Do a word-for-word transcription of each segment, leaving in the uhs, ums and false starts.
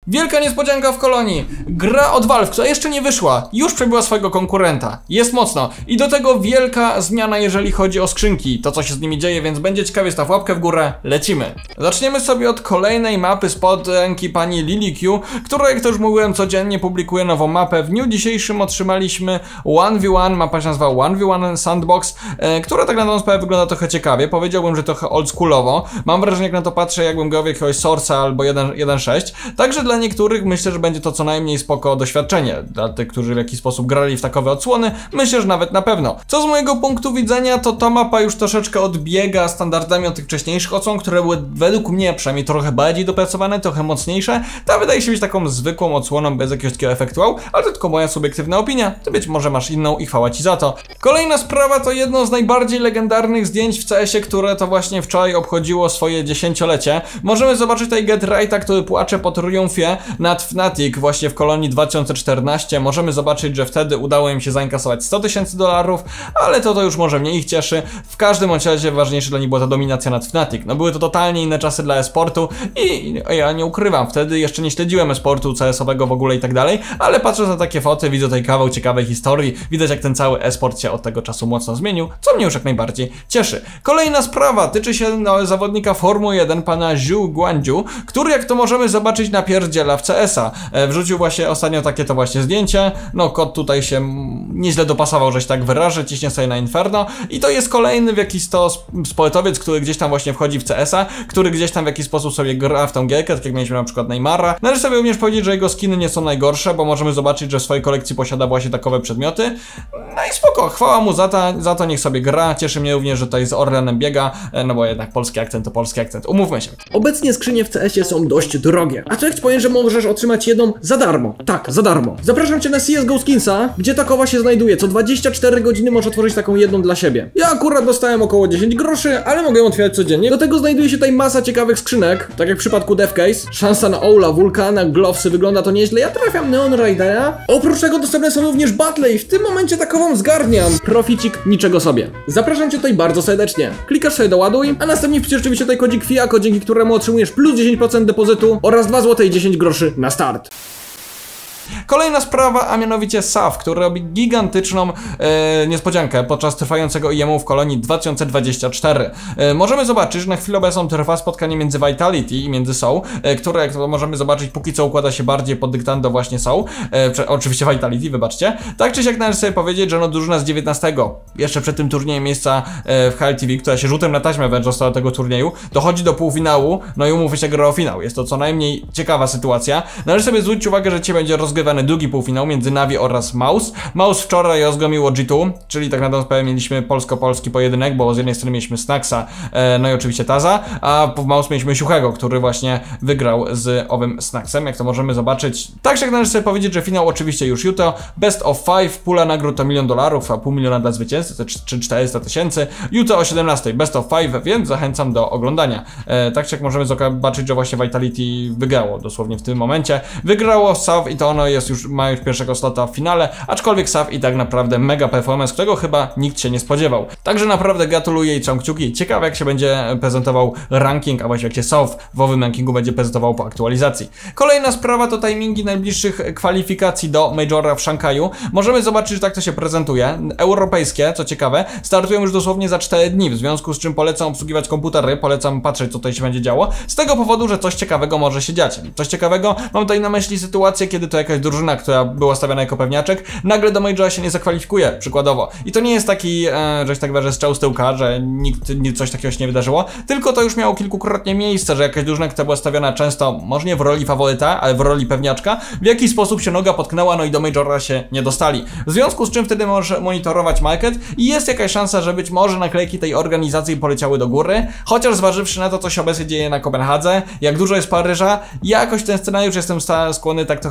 Wielka niespodzianka w Kolonii. Gra od Valve, która jeszcze nie wyszła, już przebiła swojego konkurenta. Jest mocno. I do tego wielka zmiana, jeżeli chodzi o skrzynki. To, co się z nimi dzieje, więc będzie ciekawie, staw łapkę w górę. Lecimy. Zaczniemy sobie od kolejnej mapy spod ręki pani LilyQ, która, jak to już mówiłem, codziennie publikuje nową mapę. W dniu dzisiejszym otrzymaliśmy jeden na jeden. Mapa się nazywa jeden na jeden Sandbox, e, która tak na tą sprawę wygląda trochę ciekawie. Powiedziałbym, że trochę oldschoolowo. Mam wrażenie, jak na to patrzę, jakbym grał w jakiegoś Source'a albo jeden sześć. Także dla niektórych myślę, że będzie to co najmniej spoko doświadczenie. Dla tych, którzy w jakiś sposób grali w takowe odsłony, myślę, że nawet na pewno. Co z mojego punktu widzenia, to ta mapa już troszeczkę odbiega standardami od tych wcześniejszych odsłon, które były według mnie przynajmniej trochę bardziej dopracowane, trochę mocniejsze. Ta wydaje się być taką zwykłą odsłoną bez jakiegoś takiego efektu wow, ale to tylko moja subiektywna opinia. Ty być może masz inną i chwała ci za to. Kolejna sprawa to jedno z najbardziej legendarnych zdjęć w C S ie, które to właśnie wczoraj obchodziło swoje dziesięciolecie. Możemy zobaczyć tutaj Get Righta, który płacze po triumfie nad Fnatic właśnie w Kolonii dwa tysiące czternastym. Możemy zobaczyć, że wtedy udało im się zainkasować sto tysięcy dolarów, ale to to już może mnie ich cieszy. W każdym razie ważniejsze dla nich była ta dominacja nad Fnatic. No były to totalnie inne czasy dla e-sportu i ja nie ukrywam, wtedy jeszcze nie śledziłem e-sportu C S owego w ogóle i tak dalej, ale patrząc na takie foty, widzę tutaj kawał ciekawej historii, widać jak ten cały e-sport się od tego czasu mocno zmienił, co mnie już jak najbardziej cieszy. Kolejna sprawa tyczy się no, zawodnika Formuły jeden, pana Zhu Guanju, który, jak to możemy zobaczyć, napierdziela w C S a. E, wrzucił właśnie ostatnio takie to właśnie zdjęcie, no kod tutaj się nieźle dopasował, że się tak wyrażę, ciśnie sobie na Inferno i to jest kolejny w jakiś to sportowiec, który gdzieś tam właśnie wchodzi w C S a, który gdzieś tam w jakiś sposób sobie gra w tą gierkę, tak jak mieliśmy na przykład Neymara. Należy sobie również powiedzieć, że jego skiny nie są najgorsze, bo możemy zobaczyć, że w swojej kolekcji posiada właśnie takowe przedmioty. No i spoko, chwała mu za to, za to niech sobie gra. Cieszy mnie również, że tutaj z Orlenem biega, no bo jednak polski akcent to polski akcent, umówmy się. Obecnie skrzynie w C S ie są dość drogie, a co jak ci powiem, że możesz otrzymać jedną za darmo? Tak, za darmo. Zapraszam cię na C S G O Skinsa, gdzie takowa się znajduje. Co dwadzieścia cztery godziny możesz otworzyć taką jedną dla siebie. Ja akurat dostałem około dziesięć groszy, ale mogę ją otwierać codziennie. Do tego znajduje się tutaj masa ciekawych skrzynek, tak jak w przypadku Devcase. Szansa na Oula, Wulkana, Glowsy, wygląda to nieźle. Ja trafiam Neon Ridera. Oprócz tego dostępne są również battle i w tym momencie takową zgarniam. Proficik, niczego sobie. Zapraszam cię tutaj bardzo serdecznie. Klikasz sobie doładuj, a następnie wpisz oczywiście tutaj kodzik FIAKO, dzięki któremu otrzymujesz plus dziesięć procent depozytu oraz dwa złote i dziesięć groszy na start. Kolejna sprawa, a mianowicie S A W, który robi gigantyczną e, niespodziankę podczas trwającego I M u w Kolonii dwa tysiące dwudziestym czwartym. E, możemy zobaczyć, że na chwilę obecną trwa spotkanie między Vitality i między S O U, e, które, jak to możemy zobaczyć, póki co układa się bardziej pod dyktando właśnie S O U. E, prze, oczywiście Vitality, wybaczcie. Tak czy siak należy sobie powiedzieć, że no drużyna z dziewiętnastego, jeszcze przed tym turniejem miejsca e, w H L T V, która się rzutem na taśmę wręcz dostała do tego turnieju, dochodzi do półfinału, no i umówmy się, gra o finał. Jest to co najmniej ciekawa sytuacja. Należy sobie zwrócić uwagę, że dzisiaj będzie rozgrywany drugi półfinał między Navi oraz Mouse. Mouse wczoraj rozgromiło G dwa, czyli tak na tą sprawę mieliśmy polsko-polski pojedynek, bo z jednej strony mieliśmy Snacksa, e, no i oczywiście Taza, a w Mouse mieliśmy Siuchego, który właśnie wygrał z owym Snacksem, jak to możemy zobaczyć. Tak jak należy sobie powiedzieć, że finał oczywiście już jutro, best of five, pula nagród to milion dolarów, a pół miliona dla zwycięzcy, to czy czterysta tysięcy. Jutro o siedemnastej best of five, więc zachęcam do oglądania. E, tak jak możemy zobaczyć, że właśnie Vitality wygrało dosłownie w tym momencie. Wygrało S A W i to ono jest już, ma już pierwszego slota w finale, aczkolwiek S A W i tak naprawdę mega performance, którego chyba nikt się nie spodziewał. Także naprawdę gratuluję i trzymam kciuki. Ciekawe jak się będzie prezentował ranking, a właściwie jak się S A W w owym rankingu będzie prezentował po aktualizacji. Kolejna sprawa to timingi najbliższych kwalifikacji do Majora w Szanghaju. Możemy zobaczyć, że tak to się prezentuje. Europejskie, co ciekawe, startują już dosłownie za cztery dni, w związku z czym polecam obsługiwać komputery, polecam patrzeć, co tutaj się będzie działo, z tego powodu, że coś ciekawego może się dziać. Coś ciekawego, mam tutaj na myśli sytuację, kiedy to jakaś drużyna, która była stawiana jako pewniaczek, nagle do Majora się nie zakwalifikuje, przykładowo. I to nie jest taki, e, że się tak wyrażę, strzał z tyłka, że nikt, nic, coś takiego się nie wydarzyło, tylko to już miało kilkukrotnie miejsce, że jakaś drużyna, która była stawiana często, może nie w roli faworyta, ale w roli pewniaczka, w jakiś sposób się noga potknęła, no i do Majora się nie dostali. W związku z czym wtedy możesz monitorować market i jest jakaś szansa, że być może naklejki tej organizacji poleciały do góry, chociaż zważywszy na to, co się obecnie dzieje na Kopenhadze, jak dużo jest Paryża, jakoś ten scenariusz jestem skłonny tak trochę średnio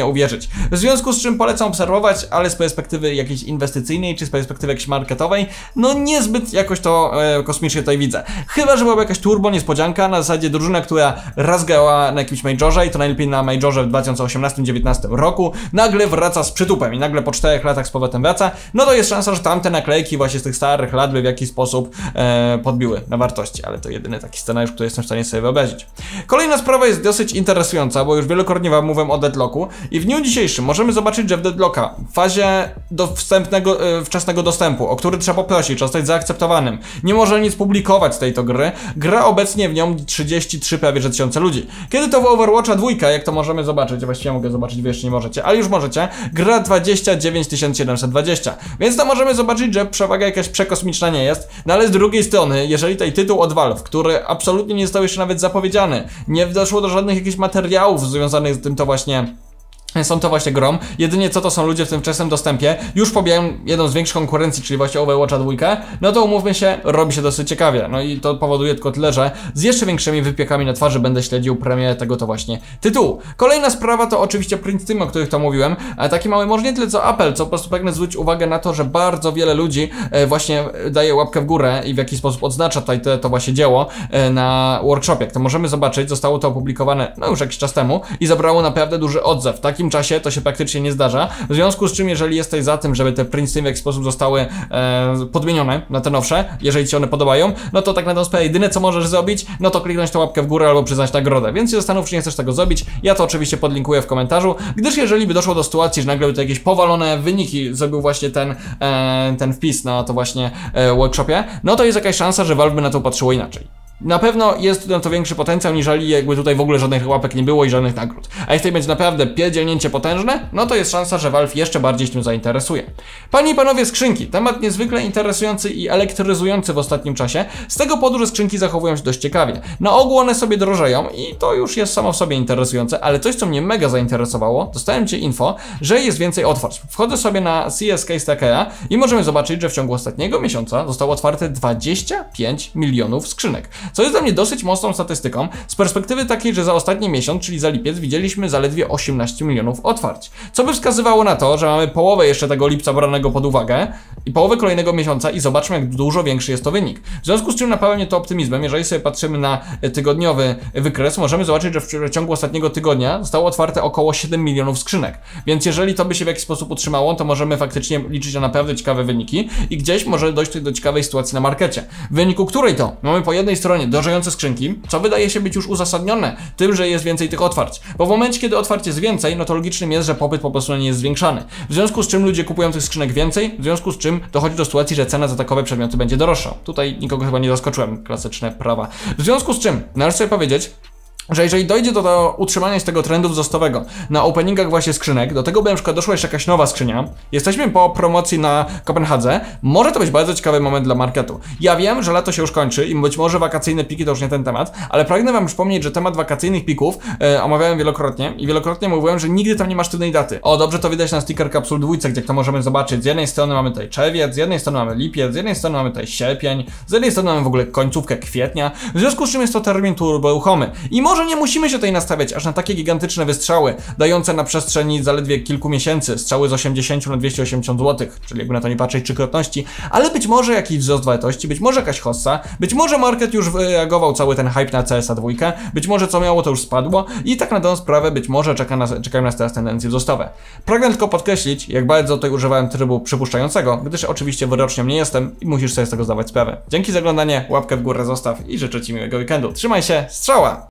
nie uwierzyć. W związku z czym polecam obserwować, ale z perspektywy jakiejś inwestycyjnej, czy z perspektywy jakiejś marketowej, no niezbyt jakoś to e, kosmicznie tutaj widzę. Chyba, że byłaby jakaś turbo niespodzianka, na zasadzie drużyna, która raz grała na jakimś majorze i to najlepiej na majorze w dwa tysiące osiemnastym dziewiętnastym roku, nagle wraca z przytupem i nagle po czterech latach z powrotem wraca, no to jest szansa, że tamte naklejki właśnie z tych starych lat by w jakiś sposób e, podbiły na wartości, ale to jedyny taki scenariusz, który jestem w stanie sobie wyobrazić. Kolejna sprawa jest dosyć interesująca, bo już wielokrotnie wam mówiłem o Deadlocku i w dniu dzisiejszym możemy zobaczyć, że w Deadlocka w fazie do wstępnego, e, wczesnego dostępu, o który trzeba poprosić, trzeba zostać zaakceptowanym, nie może nic publikować z tej to gry, gra obecnie w nią trzydzieści trzy prawie że tysiące ludzi. Kiedy to w Overwatcha dwójka, jak to możemy zobaczyć, właściwie mogę zobaczyć, wy jeszcze nie możecie, ale już możecie, gra dwadzieścia dziewięć tysięcy siedemset dwadzieścia, więc to możemy zobaczyć, że przewaga jakaś przekosmiczna nie jest, no ale z drugiej strony, jeżeli tutaj tytuł od Valve, który absolutnie nie został jeszcze nawet zapowiedziany, nie doszło do żadnych jakichś materiałów związanych z tym to właśnie są to właśnie grom, jedynie co to są ludzie w tym wczesnym dostępie, już pobijają jedną z większych konkurencji, czyli właśnie Overwatcha dwójkę, no to umówmy się, robi się dosyć ciekawie, no i to powoduje tylko tyle, że z jeszcze większymi wypiekami na twarzy będę śledził premierę tego to właśnie tytułu. Kolejna sprawa to oczywiście print team, o których to mówiłem, ale taki mały, może nie tyle co apel, co po prostu pragnę zwrócić uwagę na to, że bardzo wiele ludzi e, właśnie daje łapkę w górę i w jakiś sposób odznacza tutaj to, to właśnie dzieło e, na workshopie. Jak to możemy zobaczyć, zostało to opublikowane no już jakiś czas temu i zabrało naprawdę duży odzew. Takim czasie to się praktycznie nie zdarza, w związku z czym jeżeli jesteś za tym, żeby te print team w jakiś sposób zostały e, podmienione na te nowsze, jeżeli ci się one podobają, no to tak na tą sprawę jedyne co możesz zrobić, no to kliknąć tą łapkę w górę albo przyznać nagrodę, więc się zastanów, czy nie chcesz tego zrobić, ja to oczywiście podlinkuję w komentarzu, gdyż jeżeli by doszło do sytuacji, że nagle by to jakieś powalone wyniki zrobił właśnie ten, e, ten wpis na to właśnie e, workshopie, no to jest jakaś szansa, że Valve by na to patrzyło inaczej. Na pewno jest na to większy potencjał, niżeli jakby tutaj w ogóle żadnych łapek nie było i żadnych nagród. A jeśli będzie naprawdę pierdzielnięcie potężne, no to jest szansa, że Valve jeszcze bardziej się tym zainteresuje. Panie i panowie, skrzynki. Temat niezwykle interesujący i elektryzujący w ostatnim czasie, z tego powodu, że skrzynki zachowują się dość ciekawie. Na ogół one sobie drożeją i to już jest samo w sobie interesujące, ale coś, co mnie mega zainteresowało, dostałem cię info, że jest więcej otwarć. Wchodzę sobie na C S Case Trackera i możemy zobaczyć, że w ciągu ostatniego miesiąca zostało otwarte dwadzieścia pięć milionów skrzynek. Co jest dla mnie dosyć mocną statystyką, z perspektywy takiej, że za ostatni miesiąc, czyli za lipiec, widzieliśmy zaledwie osiemnaście milionów otwarć. Co by wskazywało na to, że mamy połowę jeszcze tego lipca branego pod uwagę i połowę kolejnego miesiąca i zobaczmy, jak dużo większy jest to wynik. W związku z czym napawa mnie to optymizmem. Jeżeli sobie patrzymy na tygodniowy wykres, możemy zobaczyć, że w ciągu ostatniego tygodnia zostało otwarte około siedem milionów skrzynek. Więc jeżeli to by się w jakiś sposób utrzymało, to możemy faktycznie liczyć na naprawdę ciekawe wyniki i gdzieś może dojść do ciekawej sytuacji na markecie. W wyniku której to mamy po jednej stronie drożejące skrzynki, co wydaje się być już uzasadnione tym, że jest więcej tych otwarć. Bo w momencie, kiedy otwarć jest więcej, no to logicznym jest, że popyt po prostu nie jest zwiększany. W związku z czym ludzie kupują tych skrzynek więcej, w związku z czym dochodzi do sytuacji, że cena za takowe przedmioty będzie droższa. Tutaj nikogo chyba nie zaskoczyłem, klasyczne prawa. W związku z czym należy sobie powiedzieć, że jeżeli dojdzie do, do utrzymania się tego trendu wzrostowego na openingach właśnie skrzynek, do tego by na przykład doszła jeszcze jakaś nowa skrzynia, jesteśmy po promocji na Kopenhadze, może to być bardzo ciekawy moment dla marketu. Ja wiem, że lato się już kończy i być może wakacyjne piki to już nie ten temat, ale pragnę wam przypomnieć, że temat wakacyjnych pików e, omawiałem wielokrotnie i wielokrotnie mówiłem, że nigdy tam nie ma sztywnej daty. O, dobrze to widać na Sticker Capsule dwójce, gdzie to możemy zobaczyć. Z jednej strony mamy tutaj czerwiec, z jednej strony mamy lipiec, z jednej strony mamy tutaj sierpień, z jednej strony mamy w ogóle końcówkę kwietnia, w związku z czym jest to termin turboruchomy. I może nie musimy się tutaj nastawiać aż na takie gigantyczne wystrzały, dające na przestrzeni zaledwie kilku miesięcy strzały z osiemdziesiąt na dwieście osiemdziesiąt złotych, czyli jakby na to nie patrzeć trzykrotności, ale być może jakiś wzrost wartości, być może jakaś hossa, być może market już wyreagował cały ten hype na C S a dwa, być może co miało to już spadło i tak na tą sprawę być może czeka nas, czekają nas teraz tendencje wzrostowe. Pragnę tylko podkreślić, jak bardzo tutaj używałem trybu przypuszczającego, gdyż oczywiście wyrocznią nie jestem i musisz sobie z tego zdawać sprawę. Dzięki za oglądanie, łapkę w górę zostaw i życzę ci miłego weekendu. Trzymaj się, strzała!